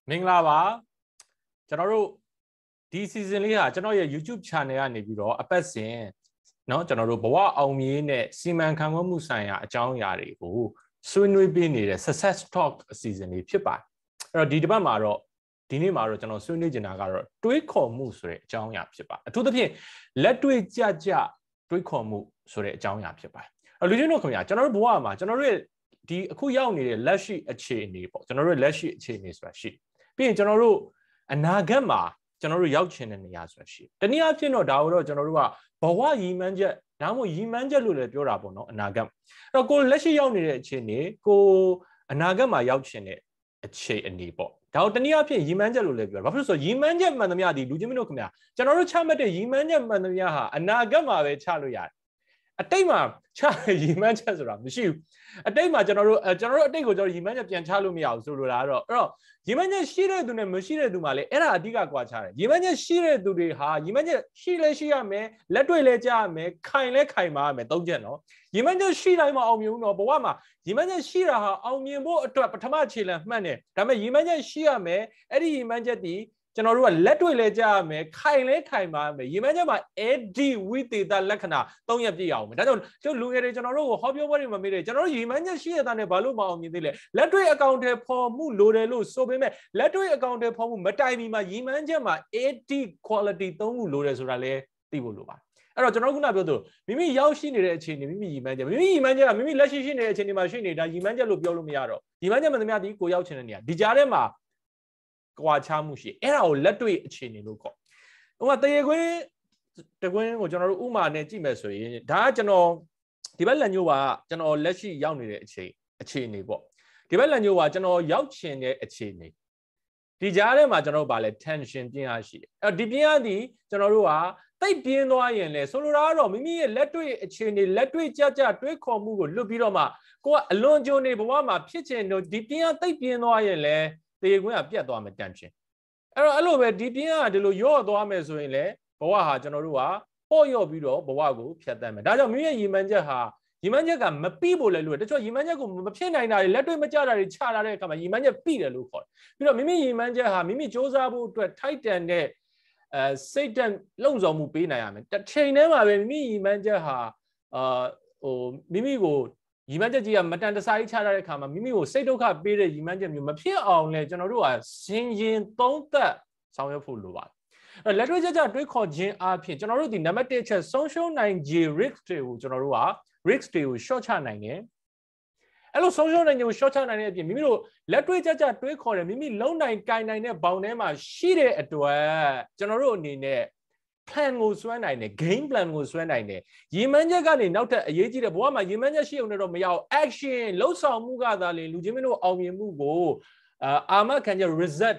မင်္ဂလာပါကျွန်တော်တို့ဒီ season လေးဟာကျွန်တော်ရဲ့ YouTube channel ကနေပြီးတော့အပတ်စဉ်เนาะကျွန်တော်တို့ဘဝအောင်မြင်နဲ့စီမံခန့်ခွဲမှုဆိုင်ရာအကြောင်းအရာတွေကိုဆွေးနွေးပေးနေတဲ့ success talk season လေးဖြစ်ပါတယ်အဲ့တော့ဒီတစ်ပတ်မှာတော့ဒီနေ့မှာတော့ကျွန်တော်ဆွေးနွေးချင်တာကတော့တွေးခေါ်မှုဆိုတဲ့အကြောင်းအရာဖြစ်ပါတယ်အထူးသဖြင့်လက်တွေ့ကြတွေးခေါ်မှုဆိုတဲ့အကြောင်းအရာဖြစ်ပါတယ်အဲ့လူချင်းတို့ခင်ဗျာကျွန်တော်တို့ဘဝမှာကျွန်တော်တို့ရဲ့ဒီအခုရောက်နေတဲ့လက်ရှိအခြေအနေပေါ့ကျွန်တော်တို့လက်ရှိအခြေအနေဆိုတာရှိပြီးရင်ကျွန်တော်တို့အနာဂတ်မှာကျွန်တော်တို့ရောက်ချင်တဲ့နေရာဆိုတာရှိတနည်းအားဖြင့်တော့ဒါတော့ကျွန်တော်တို့ကဘဝရည်မှန်းချက်ဒါမှမဟုတ်ရည်မှန်းချက်လို့လည်းပြောတာပေါ့နော်အနာဂတ်အဲ့တော့ကိုလက်ရှိရောက်နေတဲ့အခြေအနေကိုအနာဂတ်မှာရောက်ချင်တဲ့အခြေအနေပေါ့ဒါတော့တနည်းအားဖြင့်ရည်မှန်းချက်လို့လည်းပြောတာဘာဖြစ်လို့ဆိုရည်မှန်းချက်မှန်သမျှဒီလူချင်းမတို့ခင်ဗျာကျွန်တော်တို့ချမှတ်တဲ့ရည်မှန်းချက်မှန်သမျှဟာအနာဂတ်မှာပဲချလို့ရတယ်အတိတ်မှာချရည်မှန်းချက်ဆိုတာမရှိဘူးအတိတ်မှာကျွန်တော်တို့အတိတ်ကိုကျွန်တော်ရည်မှန်းချက်ပြန်ချလို့မရဘူးဆိုလိုတာကတော့အဲ့တော့ရည်မှန်းချက်ရှိတဲ့သူနဲ့မရှိတဲ့သူမှာလည်းအဲ့ဒါအဓိကကွာခြားတယ်ရည်မှန်းချက်ရှိတဲ့သူတွေဟာရည်မှန်းချက်ရှိလဲရှိရမယ်လက်တွေ့လဲကြားရမယ်ခိုင်လဲခိုင်ပါရမယ်သုံးချက်နော်ရည်မှန်းချက်ရှိတိုင်းမှာအောင်မြင်ဘူးနော်ဘဝမှာရည်မှန်းချက်ရှိတာဟာအောင်မြင်ဖို့အတွက်ပထမခြေလှမ်းမှတ်တယ်ဒါပေမဲ့ရည်မှန်းချက်ရှိရမယ်အဲ့ဒီရည်မှန်းချက်ဒီကျွန်တော်တို့ကလက်တွေ့လဲကြားရမယ်ခိုင်လဲခိုင်ပါမယ်ရည်မှန်းချက်မှာ AD ဝိသေသလက္ခဏာ၃ရက်ပြည့်အောင်မယ်ဒါကြောင့်တို့လူငယ်တွေကျွန်တော်တို့ကိုဟောပြောပွဲတွေမှာမေးတယ်ကျွန်တော်တို့ရည်မှန်းချက်ရှိရတဲ့နဲ့ဘာလို့မအောင်မြင်သေးလဲလက်တွေ့အကောင့်ထဲပေါ်မှုလိုတယ်လို့ဆိုပေမဲ့လက်တွေ့အကောင့်ထဲပေါ်မှုမတိုင်မီမှာရည်မှန်းချက်မှာ AD quality ၃ခုလိုတယ်ဆိုတာလဲသိဖို့လိုပါအဲ့တော့ကျွန်တော်ခုနပြောသလိုမိမိရောက်ရှိနေတဲ့အခြေအနေမိမိရည်မှန်းချက်ကမိမိလက်ရှိရှိနေတဲ့အခြေအနေမှာရှိနေတာရည်မှန်းချက်လို့ပြောလို့မရတော့ရည်မှန်းချက်မှန်သမျှဒီကိုရောက်ချင်တဲ့နေရာဒီကြားထဲမှာကွာခြားမှုရှိအဲ့ဒါကိုလက်တွေ့အခြေအနေလို့ခေါ်ဥပမာတရေခွင်းတကွင်းကိုကျွန်တော်တို့ဥမာနဲ့ကြည့်မယ်ဆိုရင်ဒါကကျွန်တော်ဒီဘက်လန်ညိုးပါကျွန်တော်လက်ရှိရောက်နေတဲ့အခြေအနေပေါ့ဒီဘက်လန်ညိုးပါကျွန်တော်ရောက်ချင်တဲ့အခြေအနေဒီကြားထဲမှာကျွန်တော်တို့ဗာလဲ tension ပြင်းအားရှိတယ်အဲ့တော့ဒီပြင်းအားဒီကျွန်တော်တို့ကတိတ်ပြင်းသွားရင်လေဆိုလိုတာကတော့မိမိရဲ့လက်တွေ့အခြေအနေလက်တွေ့ကြတွေးခေါ်မှုကိုလွတ်ပြီးတော့မှကိုကအလွန်ကြုံနေဘဝမှာဖြစ်ချင်တော့ဒီပြင်းအားတိတ်ပြင်းသွားရင်လေတေခွင်းကပြတ်သွားမယ်တန်ရှင်အဲ့လိုပဲဒီပြင်းကဒီလိုရော့သွားမယ်ဆိုရင်လေဘဝဟာကျွန်တော်တို့ကပေါ့ရော့ပြီးတော့ဘဝကိုဖြတ်တန်းမယ်ဒါကြောင့်မိမိရဲ့ရည်မှန်းချက်ကမပြီးဖို့လဲလို့တချို့ရည်မှန်းချက်ကိုမဖြစ်နိုင်တာတွေလက်တွေ့မကျတာတွေချလာတဲ့အခါမှာရည်မှန်းချက်ပြီးတယ်လို့ခေါ်တယ်ပြီးတော့မိမိရည်မှန်းချက်ဟာမိမိစ조사ဖို့အတွက်ထိုက်တန်တဲ့စိတ်တက်လုံဆောင်မှုပေးနိုင်ရမယ်တစ်ချိန်တည်းမှာပဲမိမိရည်မှန်းချက်ဟာမိမိကိုရည်မှန်းချက်ကြီးကမတန်တဆာကြီးချတဲ့အခါမှာမိမိကိုစိတ်ဒုက္ခပေးတဲ့ရည်မှန်းချက်မျိုးမဖြစ်အောင်လဲကျွန်တော်တို့ကရှင်ရင်သုံးသက်ဆောင်ရွက်ဖို့လိုပါတယ်လက်တွေ့ကြတွေးခေါ်ခြင်းအပြင်ကျွန်တော်တို့ဒီနံပါတ်1ချက်ဆုံးရှုံးနိုင်ခြေ risk တွေကိုကျွန်တော်တို့က risk တွေကို short ချနိုင်တယ်အဲ့လိုဆုံးရှုံးနိုင်ခြေကို short ချနိုင်တဲ့အပြင်မိမိတို့လက်တွေ့ကြတွေးခေါ်တယ်မိမိလုံးနိုင်ကိုင်နိုင်တဲ့ဘောင်ထဲမှာရှိတဲ့အတွက်ကျွန်တော်တို့အနေနဲ့plan ကိုဆွဲနိုင်တယ် game plan ကိုဆွဲနိုင်တယ်ရည်မှန်းချက်ကနေနောက်ထပ်အရေးကြီးတဲ့ဘဝမှာရည်မှန်းချက်ရှိအောင်တော့မရအောင် action လှုပ်ဆောင်မှုကသာလေလူချင်းမင်းတို့အောင်မြင်မှုကိုအာမခံချက်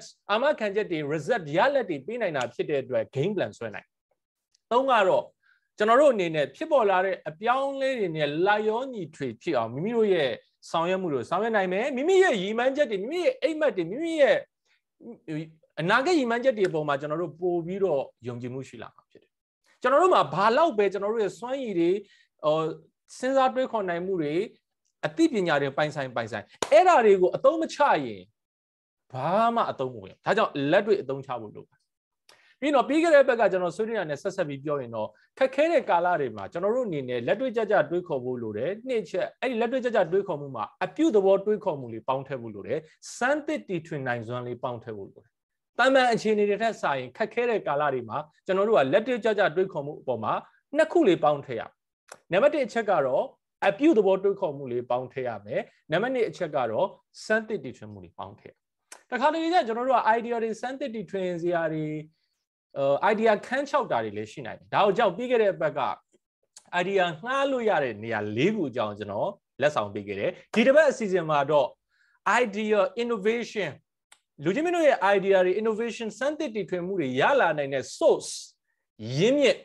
result ရလဒ်တွေပေးနိုင်တာဖြစ်တဲ့အတွက် game plan ဆွဲနိုင်သုံးကတော့ကျွန်တော်တို့အနေနဲ့ဖြစ်ပေါ်လာတဲ့အပြောင်းလဲတွေနဲ့လာရောညီထွေဖြစ်အောင်မိမိတို့ရဲ့ဆောင်ရွက်မှုတွေဆောင်ရွက်နိုင်မယ်မိမိရဲ့ရည်မှန်းချက်တွေမိမိရဲ့အိမ်မက်တွေမိမိရဲ့အနာဂတ်ရည်မှန်းချက်တွေအပေါ်မှာကျွန်တော်တို့ပို့ပြီးတော့ယုံကြည်မှုရှိလာမှာဖြစ်တယ်ကျွန်တော်တို့မှာဘာလောက်ပဲကျွန်တော်တို့ရဲ့စွမ်းရည်တွေစဉ်းစားတွေးခေါ်နိုင်မှုတွေအသိပညာတွေပိုင်ဆိုင်အဲ့ဓာတွေကိုအသုံးမချရင်ဘာမှအသုံးမဝင်ဒါကြောင့်လက်တွေ့အသုံးချဖို့လိုပါတယ်ပြီးတော့ပြီးခဲ့တဲ့ဘက်ကကျွန်တော်ဆွေးနွေးရတဲ့ဆက်ပြီးပြောရင်တော့ခက်ခဲတဲ့ကာလတွေမှာကျွန်တော်တို့အနေနဲ့လက်တွေ့ကြတွေးခေါ်ဖို့လိုတယ်နှစ်ချက်အဲ့ဒီလက်တွေ့ကြတွေးခေါ်မှုမှာအပြုသဘောတွေးခေါ်မှုလေးပေါင်းထည့်ဖို့လိုတယ်စမ်းသစ်တီထွင်နိုင်စွမ်းလေးပေါင်းထည့်ဖို့လိုတယ်တမန်အခြေအနေတွေထက်စာရင်ခက်ခဲတဲ့ကာလတွေမှာကျွန်တော်တို့ကလက်တွေ့ကြတွေးခေါ်မှုအပေါ်မှာနှစ်ခုလေးပေါင်းထည့်ရနံပါတ်1အချက်ကတော့အပြုသဘောတွေးခေါ်မှုလေးပေါင်းထည့်ရမယ်နံပါတ်2အချက်ကတော့စမ်းသစ်တီထွင်မှုလေးပေါင်းထည့်ရတခါတလေကျကျွန်တော်တို့က idea တွေစမ်းသစ်တီထွင်စရာတွေidea ခန်းချောက်တာတွေလည်းရှိနိုင်တယ်ဒါကိုကြောက်ပြီးခဲ့တဲ့ဘက်က idea ငှားလို့ရတဲ့နေရာ၄ခုအကြောင်းကျွန်တော်လက်ဆောင်ပေးခဲ့တယ်ဒီတစ်ပတ်အစီအစဉ်မှာတော့ idea innovation လူချင်းမင်းတို့ရဲ့ idea တွေ innovation စမ်းသစ်တီထွင်မှုတွေရလာနိုင်တဲ့ source ရင်းမြစ်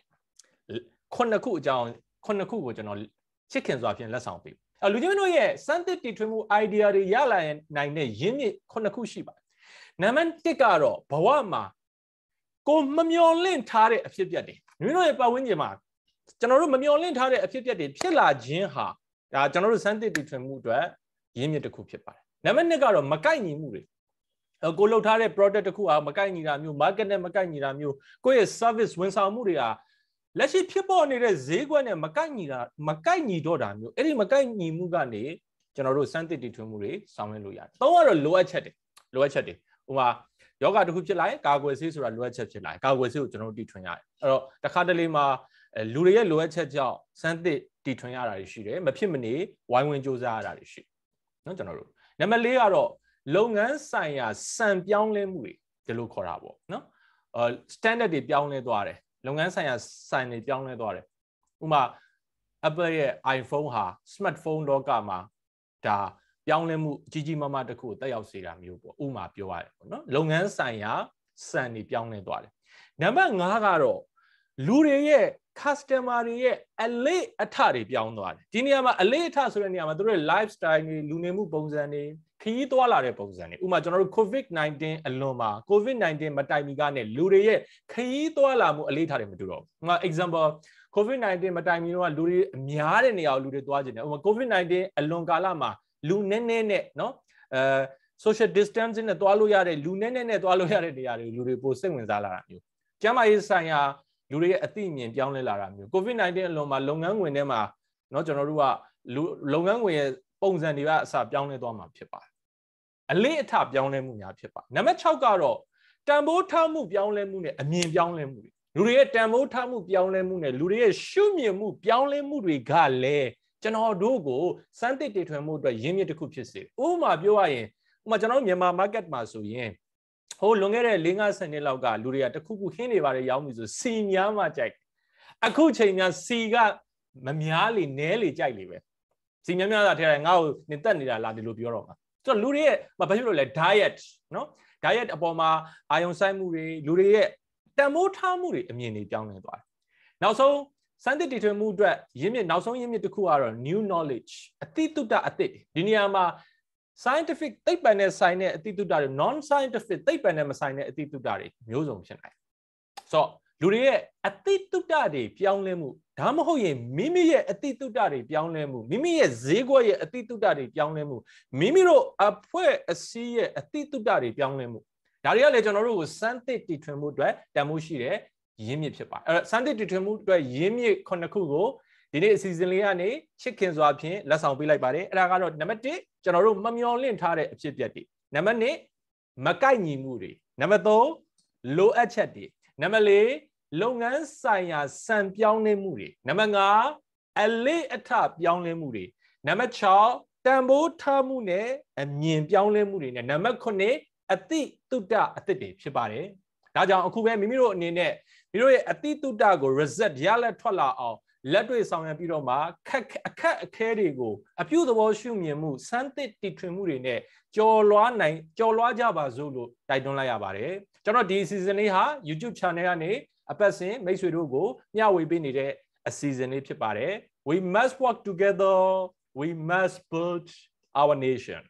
9ခုအကြောင်း9ခုကိုကျွန်တော်ချစ်ခင်စွာဖြင့်လက်ဆောင်ပေးလူချင်းမင်းတို့ရဲ့စမ်းသစ်တီထွင်မှု idea တွေရလာနိုင်တဲ့ရင်းမြစ်9ခုရှိပါတယ်နံပါတ်1ကတော့ဘဝမှာကိုမမျော်လင့်ထားတဲ့အဖြစ်အပျက်တွေမိမိတို့ရဲ့ပတ်ဝန်းကျင်မှာကျွန်တော်တို့မမျော်လင့်ထားတဲ့အဖြစ်အပျက်တွေဖြစ်လာခြင်းဟာဒါကျွန်တော်တို့စမ်းသစ်တီထွင်မှုအတွက်ရင်းမြစ်တစ်ခုဖြစ်ပါတယ်နံပါတ်2ကတော့မကိုက်ညီမှုတွေကိုလှုပ်ထားတဲ့ product တစ်ခုမကိုက်ညီတာမျိုး market နဲ့မကိုက်ညီတာမျိုးကိုယ့်ရဲ့ service ဝန်ဆောင်မှုတွေကလက်ရှိဖြစ်ပေါ်နေတဲ့ဈေးကွက်နဲ့မကိုက်ညီတော့တာမျိုးအဲ့ဒီမကိုက်ညီမှုကနေကျွန်တော်တို့စမ်းသစ်တီထွင်မှုတွေဆောင်ရွက်လို့ရတယ်။သုံးကတော့လိုအပ်ချက်တွေဥပမာယောဂတစ်ခုဖြစ်လာရင်ကာကွယ်ဆေးဆိုတာလိုအပ်ချက်ဖြစ်လာရင်ကာကွယ်ဆေးကိုကျွန်တော်တို့တီထွင်ရတယ်။အဲ့တော့တစ်ခါတလေမှာလူတွေရဲ့လိုအပ်ချက်ကြောင့်စမ်းသစ်တီထွင်ရတာတွေရှိတယ်မဖြစ်မနေဝိုင်းဝန်းစူးစမ်းရတာတွေရှိနော်ကျွန်တော်တို့နံပါတ် 4ကတော့လုပ်ငန်းဆိုင်ရာစံပြောင်းလဲမှုတွေဒီလိုခေါ်တာပေါ့နော်standard တွေပြောင်းလဲသွားတယ်လုပ်ငန်းဆိုင်ရာစံတွေပြောင်းလဲသွားတယ်ဥပမာ Apple ရဲ့ iPhone ဟာ smartphone လောကမှာဒါပြောင်းလဲမှုကြီးမားမားတစ်ခုကိုတက်ရောက်စေတာမျိုးပေါ့ဥပမာပြောရတယ်ပေါ့နော်လုပ်ငန်းဆိုင်ရာစံတွေပြောင်းလဲသွားတယ်နံပါတ် 5ကတော့လူတွေရဲ့ customer တွေရဲ့အလေးအထတွေပြောင်းသွားတယ်ဒီနေရာမှာအလေးအထဆိုတဲ့နေရာမှာတို့ရဲ့ lifestyle တွေလူနေမှုပုံစံတွေခရီးသွားလာတဲ့ပုံစံတွေဥပမာကျွန်တော်တို့ COVID-19 အလွန်မှာ COVID-19 မတိုင်မီကနေလူတွေရဲ့ခရီးသွားလာမှုအလေးအထတွေမတူတော့ဘူးဥပမာ example COVID-19 မတိုင်မီတော့လူတွေအများတဲ့နေရာကိုလူတွေသွားကြတယ်ဥပမာ COVID-19 အလွန်ကာလမှာလူနည်းနည်းနဲ့နော်social distancing နဲ့သွားလို့ရတဲ့လူနည်းနည်းနဲ့သွားလို့ရတဲ့နေရာတွေလူတွေပိုစိတ်ဝင်စားလာတာမျိုးကျန်းမာရေးဆိုင်ရာလူတွေရဲ့အသိအမြင်ပြောင်းလဲလာတာမျိုး COVID-19 အလွန်မှာလုပ်ငန်းဝင်ထဲမှာเนาะကျွန်တော်တို့ကလုပ်ငန်းဝင်ရဲ့ပုံစံတွေကအစပြောင်းလဲသွားမှာဖြစ်ပါတယ်အလေးအထပြောင်းလဲမှုများဖြစ်ပါနံပါတ် 6ကတော့တန်ဖိုးထားမှုပြောင်းလဲမှုနဲ့အမြင်ပြောင်းလဲမှုတွေလူတွေရဲ့တန်ဖိုးထားမှုပြောင်းလဲမှုနဲ့လူတွေရဲ့ရှုမြင်မှုပြောင်းလဲမှုတွေကလည်းကျွန်တော်တို့ကိုစမ်းသစ်တည်ထွင်မှုအတွက်ရင်းမြစ်တစ်ခုဖြစ်စေဥပမာပြောရရင်ဥပမာကျွန်တော်မြန်မာ market မှာဆိုရင်ဟိုလွန်ခဲ့တဲ့ 4-5 နှစ်လောက်ကလူတွေကတခုခုဟင်းနေပါတယ်ရောင်းပြီဆိုစီများမှကြိုက်အခုချိန်များစီကမများလေနဲလေကြိုက်လေပဲစီများများသာထဲတယ်ငါ့ကိုနေတက်နေတာလားဒီလိုပြောတော့မှာဆိုတော့လူတွေရဲ့ဘာဖြစ်လို့လဲ diet နော် diet အပေါ်မှာအာယုံဆိုင်မှုတွေလူတွေရဲ့တန်ဖိုးထားမှုတွေအမြင်တွေပြောင်းလဲသွားတယ်နောက်ဆုံးစမ်းသစ်တည်ထွင်မှုအတွက်ရင်းမြစ်နောက်ဆုံးရင်းမြစ်တစ်ခုကတော့ new knowledge အသိတုဒ္ဒအသစ်ဒီနေရာမှာ scientific သိပ္ပံနဲ့ဆိုင်တဲ့အသိတုဒ္ဒတွေ non scientific သိပ္ပံနဲ့မဆိုင်တဲ့အသိတုဒ္ဒတွေမျိုးစုံဖြစ်နိုင်ဆိုတော့လူတွေရဲ့အသိတုဒ္ဒတွေပြောင်းလဲမှုဒါမှမဟုတ်ရင်မိမိရဲ့အသိတုဒ္ဒတွေပြောင်းလဲမှုမိမိရဲ့ဈေးကွက်ရဲ့အသိတုဒ္ဒတွေပြောင်းလဲမှုမိမိတို့အဖွဲ့အစည်းရဲ့အသိတုဒ္ဒတွေပြောင်းလဲမှုဒါတွေကလည်းကျွန်တော်တို့ကိုစမ်းသစ်တည်ထွင်မှုအတွက်တန်ဖိုးရှိတဲ့ရင်းမြစ်ဖြစ်ပါတယ်အဲ့တော့စမ်းသစ်တည်ထွင်မှုအတွက်ရင်းမြစ်9ခုကိုဒီနေ့အစီအစဉ်လေးကနေချစ်ခင်စွာဖြင့်လက်ဆောင်ပေးလိုက်ပါတယ်အဲ့ဒါကတော့နံပါတ်1ကျွန်တော်တို့မမျှော်လင့်ထားတဲ့အဖြစ်အပျက်တွေနံပါတ်2မကိုက်ညီမှုတွေနံပါတ်3လိုအပ်ချက်တွေနံပါတ်4လုပ်ငန်းဆိုင်ရာစံပြောင်းလဲမှုတွေနံပါတ်5အလေးအထပြောင်းလဲမှုတွေနံပါတ်6တန်ဖိုးထားမှုနဲ့အမြင်ပြောင်းလဲမှုတွေနဲ့နံပါတ်9အသိတုဒ္ဒအသစ်တွေဖြစ်ပါတယ်ဒါကြောင့်အခုပဲမိမိတို့အနေနဲ့မိတို့ရဲ့အသိတုဒ္ဒကို result ရလက်ထွက်လာအောင်လက်တွေ့ဆောင်ရွက်ပြီးတော့မှအခက်အခဲတွေကိုအပြုသဘောရှုမြင်မှုစမ်းသစ်တည်ထွင်မှုတွေနဲ့ကြော်လွှားကြပါစို့လို့တိုက်တွန်းလိုက်ရပါတယ်ကျွန်တော်ဒီ season လေးဟာ YouTube channel ကနေအပတ်စဉ်မိတ်ဆွေတို့ကိုမျှဝေပေးနေတဲ့အစီအစဉ်လေးဖြစ်ပါတယ် We must work together we must build our nation